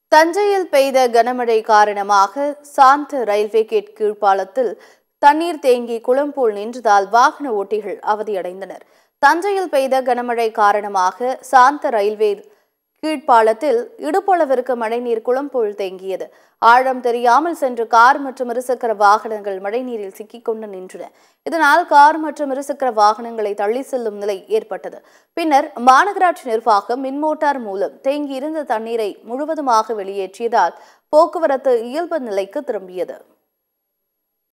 தஞ்சையில் பெய்த கனமழை காரணமாக சாந்த ரயில்வே கேட் கீழ்ப்பாலத்தில் தண்ணீர் தேங்கி குளம் போல் நின்றதால் வாகன ஓட்டிகள் அவதியடைந்தனர். தஞ்சையில் பெய்த கனமழை காரணமாக சாந்த ரயில்வே கீழ்ப்பாலத்தில் இடுப்பளவிற்கு மழைநீர் குளம் போல் தேங்கியது. ஆழம் தெரியாமல் சென்ற கார் மற்றும் இருசக்கர வாகனங்கள் மழைநீரில் சிக்கிக்கொண்டு நின்றன. இதனால் கார் மற்றும் இருசக்கர வாகனங்களை தள்ளி செல்லும் நிலை ஏற்பட்டது. பின்னர் மாநகராட்சி நிர்வாகம் மின்மோட்டார் மூலம் தேங்கியிருந்த தண்ணீரை முழுவதுமாக வெளியேற்றியதால் போக்குவரத்து இயல்பு நிலைக்கு திரும்பியது.